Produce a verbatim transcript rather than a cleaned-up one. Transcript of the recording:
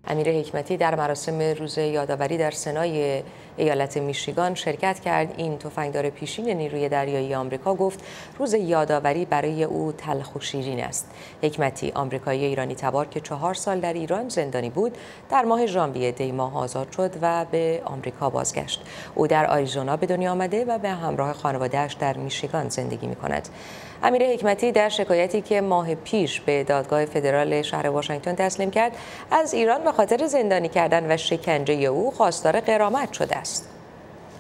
امیر حکمتی در مراسم روز یادآوری در سنای ایالت میشیگان شرکت کرد. این تفنگدار پیشین نیروی دریایی آمریکا گفت روز یادآوری برای او تلخ و شیرین است. حکمتی آمریکایی ایرانی تبار که چهار سال در ایران زندانی بود در ماه ژانویه دی ماه آزاد شد و به آمریکا بازگشت. او در آریزونا به دنیا آمده و به همراه خانواده‌اش در میشیگان زندگی می‌کند. امیر حکمتی در شکایتی که ماه پیش به دادگاه فدرال شهر واشنگتن تسلیم کرد، از ایران به خاطر زندانی کردن و شکنجه او خواستار غرامت شده است.